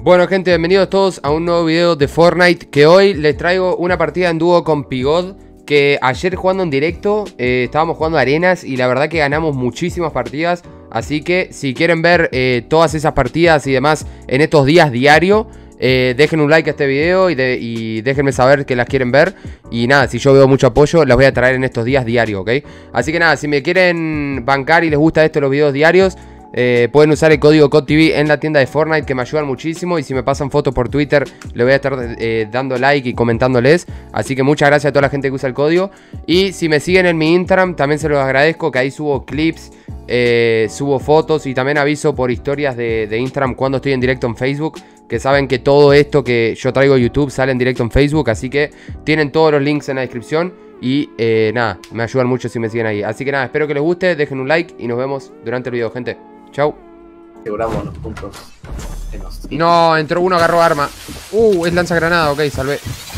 Bueno gente, bienvenidos todos a un nuevo video de Fortnite. Que hoy les traigo una partida en dúo con Pigod. Que ayer jugando en directo estábamos jugando arenas y la verdad que ganamos muchísimas partidas. Así que si quieren ver todas esas partidas y demás en estos días diario, dejen un like a este video y déjenme saber que las quieren ver. Y nada, si yo veo mucho apoyo, las voy a traer en estos días diario, ¿ok? Así que nada, si me quieren bancar y les gusta esto, los videos diarios, pueden usar el código CODTV en la tienda de Fortnite, que me ayudan muchísimo. Y si me pasan fotos por Twitter, le voy a estar dando like y comentándoles. Así que muchas gracias a toda la gente que usa el código. Y si me siguen en mi Instagram, también se los agradezco, que ahí subo clips, subo fotos y también aviso por historias de Instagram cuando estoy en directo en Facebook. Que saben que todo esto que yo traigo a YouTube sale en directo en Facebook. Así que tienen todos los links en la descripción. Y nada, me ayudan mucho si me siguen ahí. Así que nada, espero que les guste, dejen un like y nos vemos durante el video, gente. Chau. Aseguramos los puntos. No, entró uno, agarró arma. Es lanzagranada, ok, salvé.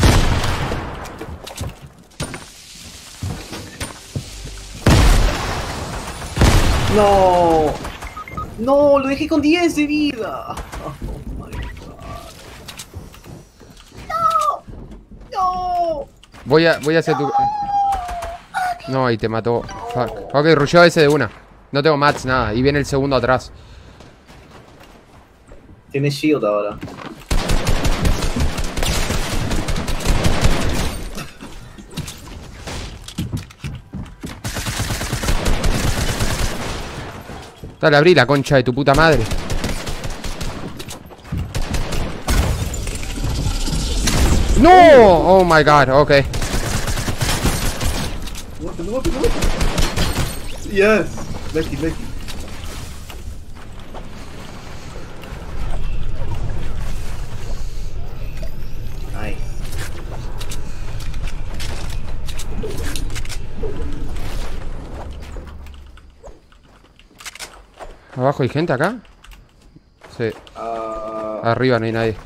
No. No, lo dejé con 10 de vida. Oh my god. No. No. Voy a hacer tu... No, y te mató. Fuck. Ok, rusheó ese de una. No tengo mats, nada. Y viene el segundo atrás. Tiene shield ahora. Dale, abrí la concha de tu puta madre. ¡No! Oh my god, ok. What? Yes. Lucky. Nice. ¿Abajo hay gente acá? Sí. Arriba no hay nadie.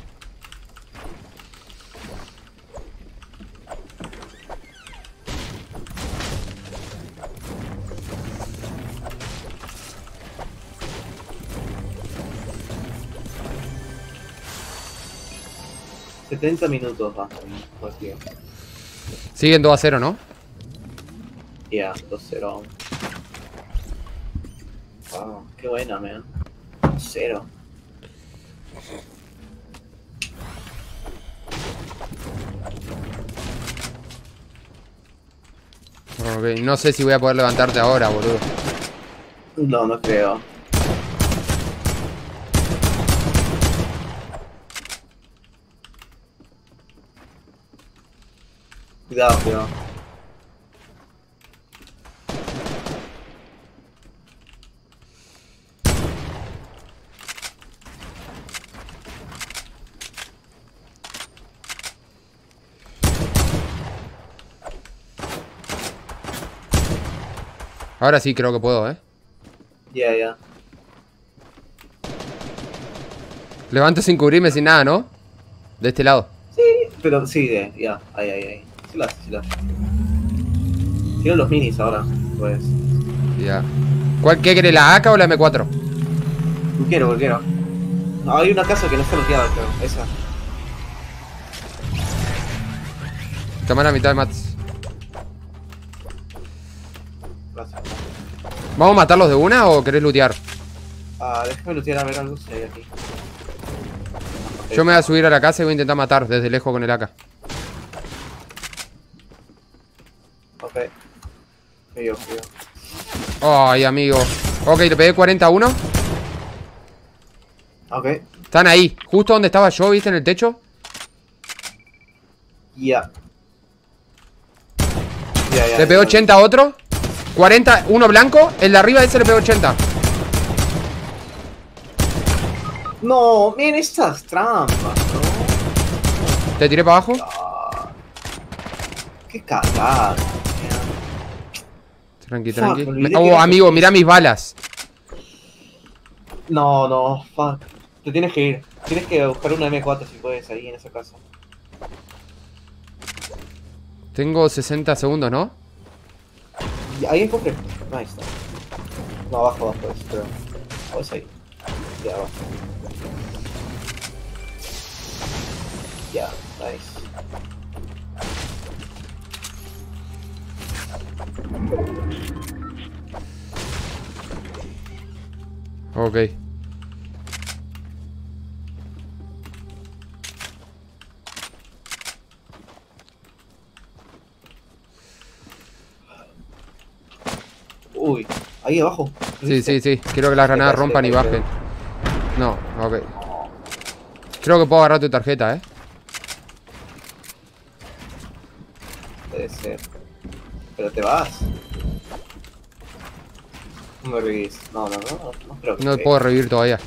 $70 minutos más. Siguen 2-0, ¿no? Yeah, 2-0. Wow, qué buena, man. 0. Ok, no sé si voy a poder levantarte ahora, boludo. No creo. Cuidado. Ahora sí creo que puedo, Yeah. Levanto sin cubrirme, sin nada, ¿no? De este lado. Sí, pero sigue, ya. Ahí. Sí lo hace. Quiero los minis ahora, pues. Ya. ¿Qué querés, la AK o la M4? Quiero. No, hay una casa que no está bloqueada, creo. Esa. Toma la mitad de mats. Gracias. ¿Vamos a matarlos de una o querés lootear? Déjame lootear a ver algo si hay aquí. Yo me voy a subir a la casa y voy a intentar matar desde lejos con el AK. Ok. Fío. Ay, amigo. Ok, le pegué 41. Ok. Están ahí, justo donde estaba yo, ¿viste? En el techo. Ya. Le pegó 80 a otro. 40, uno blanco. El de arriba de ese le pegó 80. No, miren estas trampas, ¿no? Te tiré para abajo. Qué cagada. Tranqui. Amigo, mira mis balas. No, fuck. Te tienes que ir. Tienes que buscar una M4 si puedes ahí en esa casa. Tengo 60 segundos, ¿no? Ahí encontré. Nice. No, abajo, creo. Es ahí. Ya, abajo. Ya, nice. Ok. Uy, ahí abajo. Sí, sí, sí. Quiero que las granadas rompan y bajen. No, ok. Creo que puedo agarrar tu tarjeta, Puede ser. Pero te vas. No me revís. No, no, no, no creo que No te puedo revivir todavía.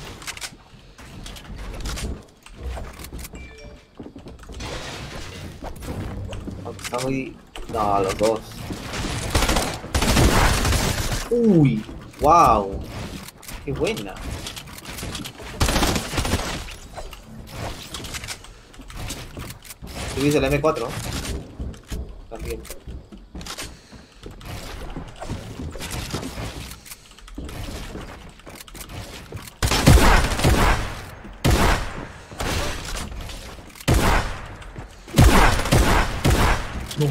aunque está muy... No, los dos. Uy, wow. Qué buena. ¿Tuviste el M4? También. No.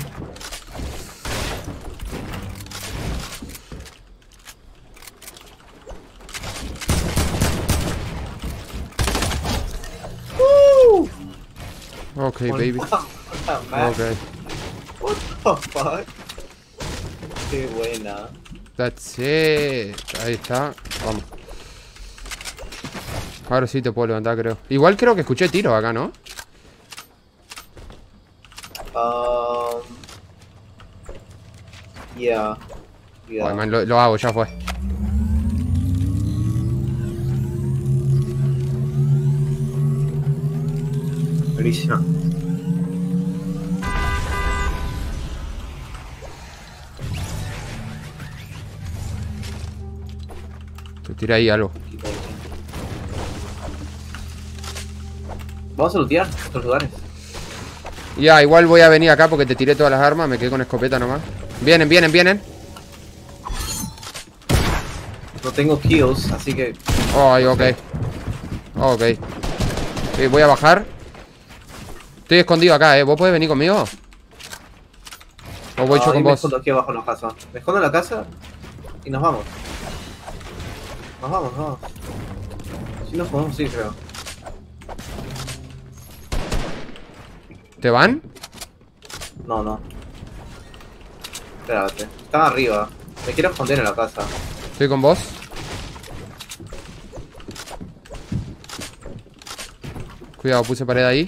Ok, baby. What the Ok. What the fuck? Qué buena. That's it. Ahí está. Vamos. Ahora sí te puedo levantar, creo. Igual creo que escuché tiros acá, ¿no? Yeah. Yeah. Ay, man, lo hago, ya fue. Buenísima. Te tiré ahí algo. Vamos a lootear otros lugares. Ya, igual voy a venir acá porque te tiré todas las armas. Me quedé con escopeta nomás. Vienen, vienen, vienen. No tengo kills, así que... Ay, ok. Ok. Voy a bajar. Estoy escondido acá, ¿Vos podés venir conmigo? ¿O voy yo con me vos? escondo aquí abajo en la casa. Me escondo en la casa y nos vamos. Nos vamos, nos vamos. Si nos podemos ir, creo. ¿Te van? No, no. Espérate. Están arriba. Me quiero esconder en la casa. Estoy con vos. Cuidado, puse pared ahí.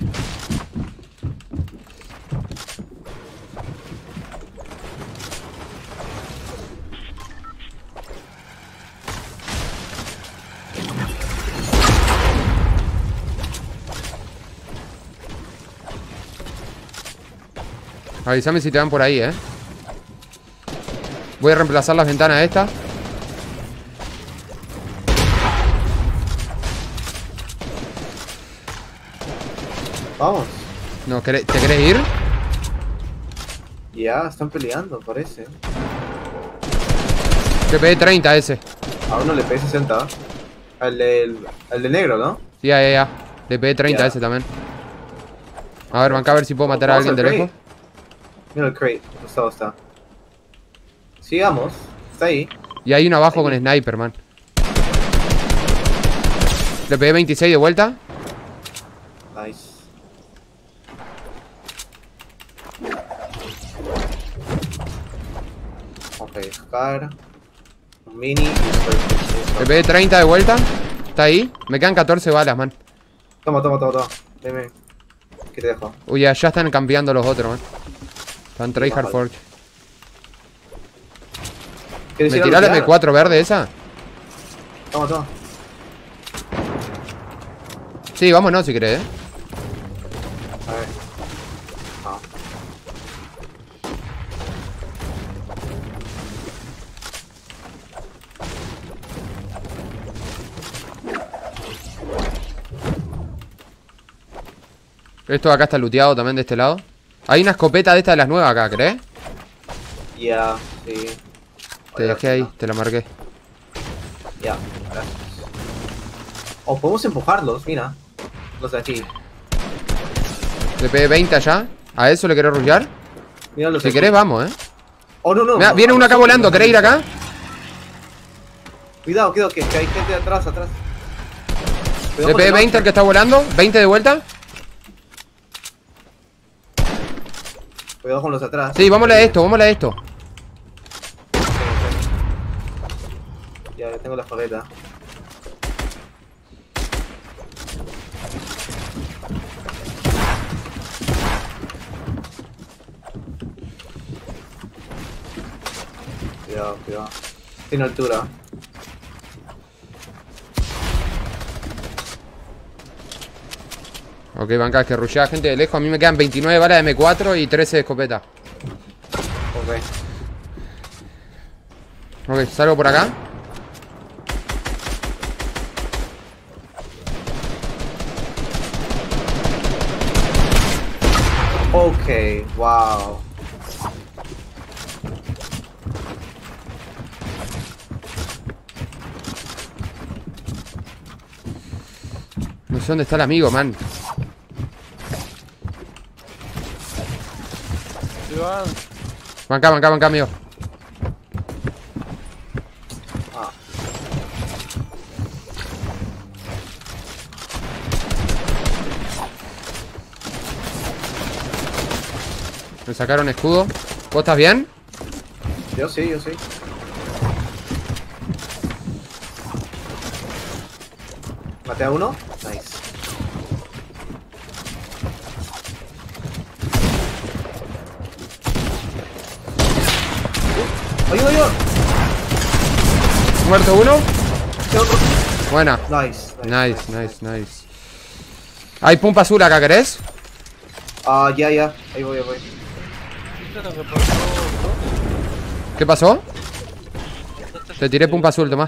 Avísame si te van por ahí, Voy a reemplazar las ventanas estas. Vamos. No, ¿te querés ir? Ya, están peleando, parece. Te pegué 30 ese. A uno le pegué 60. Al del negro, ¿no? Ya, ya, ya. Le pegué 30 a Ya. ese también. A ver, banca, a ver si puedo matar a Vamos alguien de al lejos. crate. Mira el crate. Está. Sigamos. Está ahí. Y hay uno abajo con sniper, man. Le pegué 26 de vuelta. Nice. Ok, Scar. Un mini. Le pegué 30 de vuelta. Está ahí. Me quedan 14 balas, man. Toma. Deme. ¿Qué te dejo? Uy, ya están campeando los otros, man. Están tryhard forge. ¿Me ¿Quieres ir a tirás la lootear? M4 verde esa? Toma. Sí, vámonos si querés, A ver. Ah. Esto de acá está looteado también de este lado. Hay una escopeta de esta de las nuevas acá, ¿crees? Ya, sí. Te dejé ahí, te la marqué. Ya, gracias. O podemos empujarlos, mira. Los de aquí. TP 20 allá. ¿A eso le quiero rushear? Míralo, Si querés, vamos, Oh, no, no. Mirá, no, viene no, uno acá no, volando. no, ¿Querés ir acá? Cuidado, que hay gente atrás. Cuidado con TP el 20 el que launcher. está volando. 20 de vuelta. Cuidado con los atrás. Sí, vámonos a esto. Ya tengo la escopeta. Cuidado. Tiene altura. Ok, banca, que rushea gente de lejos. A mí me quedan 29 balas de M4 y 13 de escopeta. Ok, salgo por acá. Ok, wow. No sé dónde está el amigo, man. Banca, amigo. Ah. Me sacaron escudo. ¿Vos estás bien? Yo sí. Maté a uno. Nice. Ayuda. Muerto uno. ¿Qué otro? Buena. Nice. Hay pumpa azul acá, ¿querés? Ah, ya. Ahí voy. ¿Qué pasó? Te tiré pumpa azul, Tomás.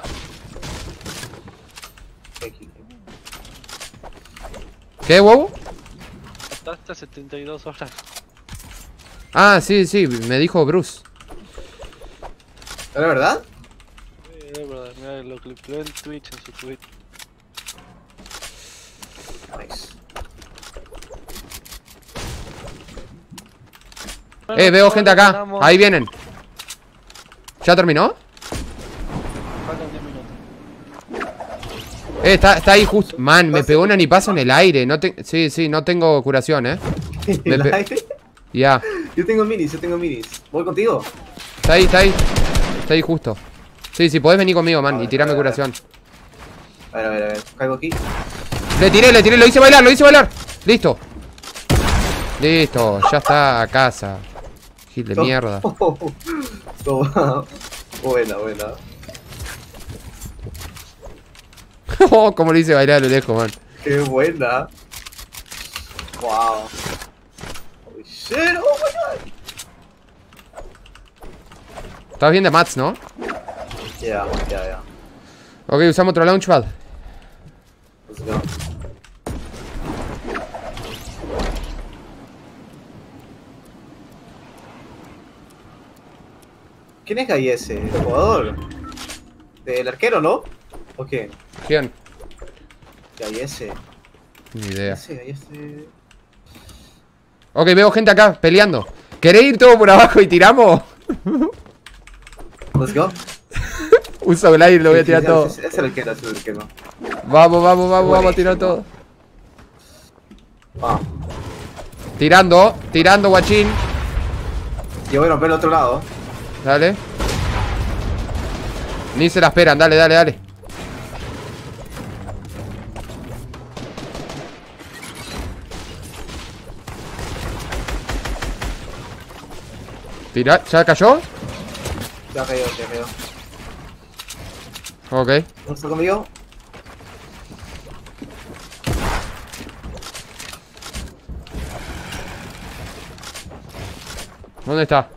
¿Qué, wow? Hasta 72 horas. Ah, sí, me dijo Bruce. ¿Era verdad? Es verdad, mira, lo clipeó en Twitch, en su tweet. Nice. Veo gente acá. Ahí vienen. ¿Ya terminó? Faltan 10 minutos. Está ahí justo. Man, me pegó un anipazo en el aire. Sí, no tengo curación, ¿El aire? Ya. Yo tengo minis. ¿Voy contigo? Está ahí justo. Sí, podés venir conmigo, man, y tirarme curación. A ver. Caigo aquí. Le tiré, lo hice bailar. Listo, ya está a casa. Gil de mierda. Toma. Buena. Oh, como lo hice bailar a lo lejos, man. Qué buena. Wow. Holy shit, oh my god. Estás bien de mats, ¿no? Ya. Ok, usamos otro launchpad. Let's go. ¿Quién es Gallese? ¿El jugador? ¿Del arquero, no? ¿O qué? ¿Quién? Gallese. Ni idea. Gallese. Ok, veo gente acá peleando. ¿Querés ir todo por abajo y tiramos? Let's go. Uso el aire, lo voy a tirar todo. Es el arquero. Vamos a tirar todo. Ah. Tirando, guachín. Yo voy a romper el otro lado. Dale. Ni se la esperan, dale. Tira, ¿ya cayó? Ya cayó. Ok. ¿No está conmigo? ¿Dónde está?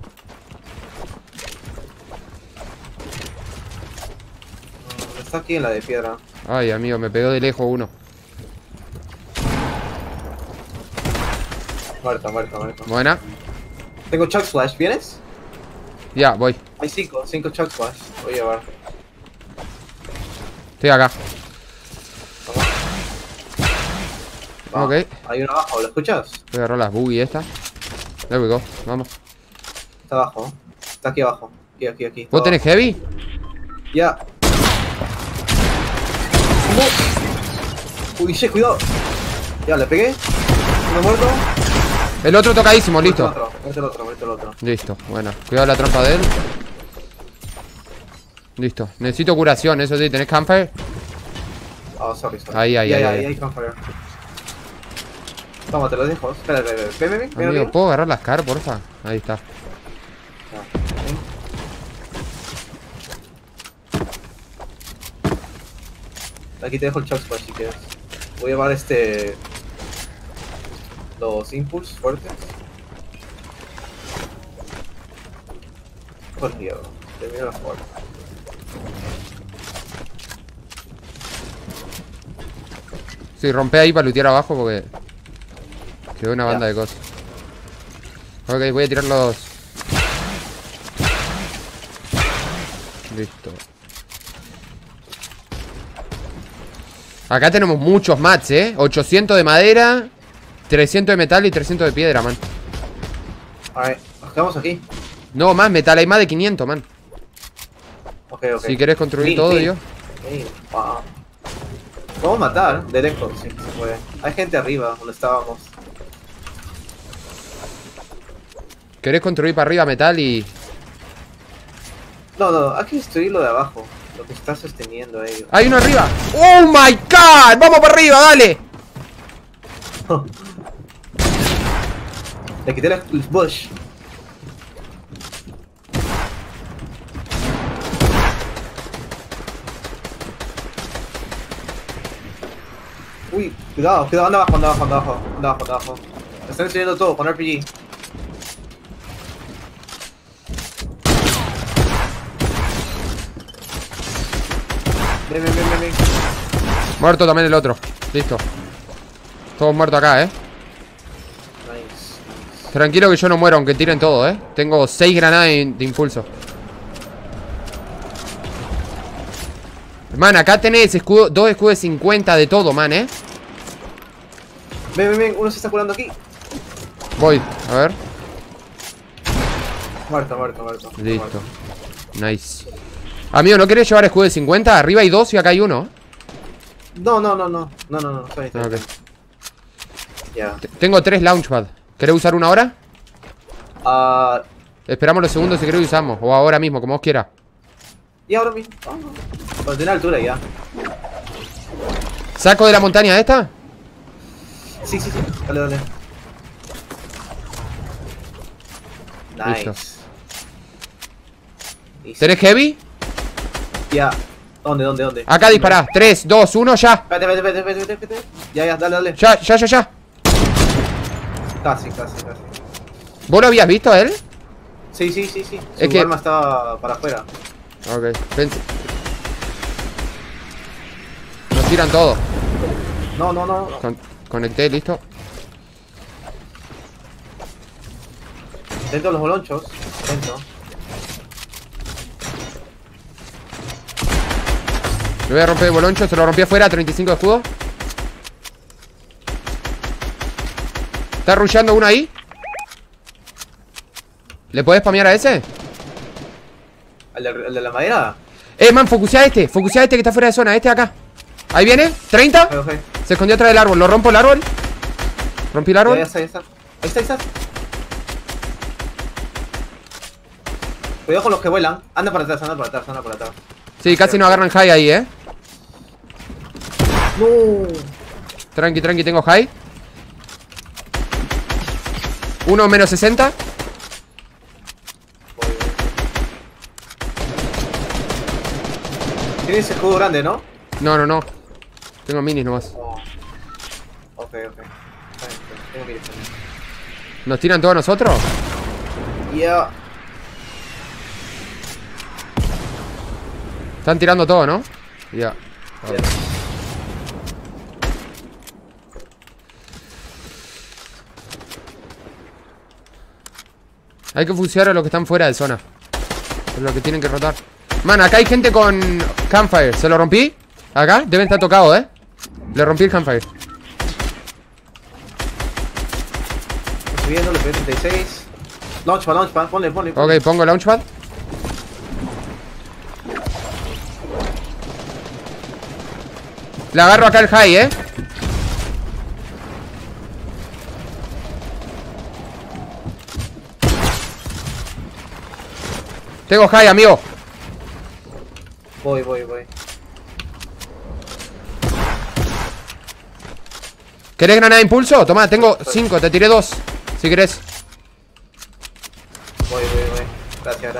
Está aquí en la de piedra. Ay, amigo, me pegó de lejos uno. Muerto. Buena. Tengo Chuck Splash, ¿vienes? Ya, voy. Hay 5 Chuck Splash. Voy a llevar. Estoy acá. Va, Ok. Hay uno abajo, ¿lo escuchas? Voy a agarrar las boogie esta. There we go, vamos. Está abajo. Está aquí abajo. Aquí. ¿Vos tenés heavy? Ya. Uy, che, cuidado. Ya, le pegué. Uno muerto. El otro tocadísimo, listo. Muerto el otro. Listo, bueno. Cuidado la trampa de él. Listo. Necesito curación, eso sí. ¿Tenés campfire? Oh, sorry. Ahí. Campfire. Toma, te lo dejo. Espera. Ven. Amigo, ¿puedo agarrar las caras, porfa? Ahí está. Aquí te dejo el chug si quieres. Voy a llevar los impulse fuertes. Con miedo. Termino la fuerte. Sí, rompe ahí para lootear abajo porque quedó una banda de cosas. Ok, voy a tirar los... Listo. Acá tenemos muchos mats, 800 de madera, 300 de metal y 300 de piedra, man. Alright, nos quedamos aquí. No, más metal, hay más de 500, man. Ok. Si querés construir todo, yo. Wow. Podemos matar de lejos, sí, se puede. Hay gente arriba, donde estábamos. ¿Querés construir para arriba metal y...? No, hay que destruirlo de abajo. Lo que está sosteniendo a ellos. ¡Hay uno arriba! ¡Oh my god! ¡Vamos para arriba, dale! Le quité el bush. Uy, cuidado, anda abajo. Están destruyendo todo con RPG. Ven. Muerto también el otro. Listo. Todos muertos acá, Nice. Tranquilo que yo no muero, aunque tiren todo, Tengo 6 granadas de impulso. Man, acá tenés escudo, 2 escudos de 50 de todo, man, Ven, uno se está curando aquí. Voy, a ver. Muerto. Listo. Nice. Amigo, ¿no querés llevar escudo de 50? Arriba hay 2 y acá hay 1. No. Está bien. Ok. Ya. Tengo 3 launchpad. ¿Querés usar una ahora? Esperamos los segundos si querés y usamos. O ahora mismo, como vos quieras. Y ahora mismo. Pues tiene altura ya. ¿Saco de la montaña esta? Sí. Dale. Nice. Listo. ¿Tenés heavy? Ya. ¿Dónde? Acá dispará. 3, 2, 1, ya. Espérate. Ya, dale. Ya. Casi. ¿Vos lo habías visto a él? Sí. Es Su que- arma estaba para afuera. Ok, pensé. Nos tiran todo. No. Conecté, listo. Dentro de los bolonchos. Dentro. Le voy a romper el boloncho, se lo rompí afuera, 35 de escudo. Está rusheando uno ahí. ¿Le podés spamear a ese? ¿El de la madera? Man, focusea a este que está fuera de zona, este de acá. Ahí viene, 30. Ok. Se escondió atrás del árbol, lo rompo el árbol. Rompí el árbol. Ya está. Ahí está. Cuidado con los que vuelan. Anda para atrás. Sí, casi nos agarran high ahí, No. Tranqui, tengo high. Uno menos 60. Tienes escudo grande, ¿no? No. Tengo minis nomás. Oh. Ok. Está bien. Tengo minis también. ¿Nos tiran todos nosotros? Ya. Están tirando todo, ¿no? Ya. Hay que fusilar a los que están fuera de zona. Es lo que tienen que rotar. Man, acá hay gente con campfire. ¿Se lo rompí? Acá, deben estar tocados, Le rompí el campfire. Subiendo, le pegué 36. Launchpad, ponle. Ok, pongo launchpad. Le agarro acá el high, Tengo high, amigo. Voy. ¿Querés granada de impulso? Toma, tengo 5, te tiré 2. Si querés. Voy. Gracias.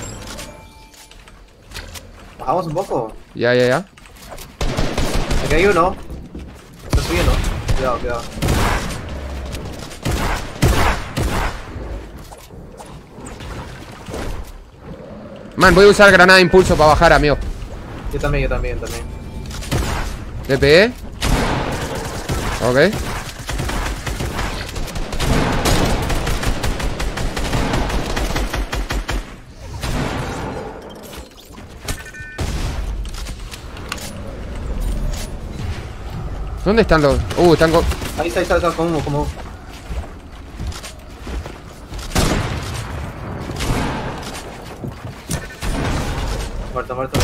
¿Bajamos un poco? Ya. Aquí hay uno. Está subiendo. Cuidado. Man, voy a usar granada de impulso para bajar, amigo. Yo también. Le pegué. Ok. ¿Dónde están los...? Están con... Ahí está, como. Muerto.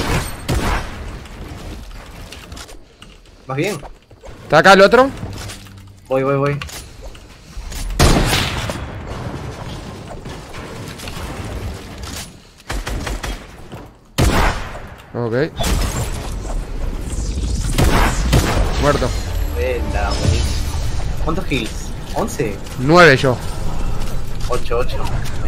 ¿Vas bien? ¿Está acá el otro? Voy. Ok. Muerto. Buenísimo. ¿Cuántos kills? ¿11? 9 yo. 8.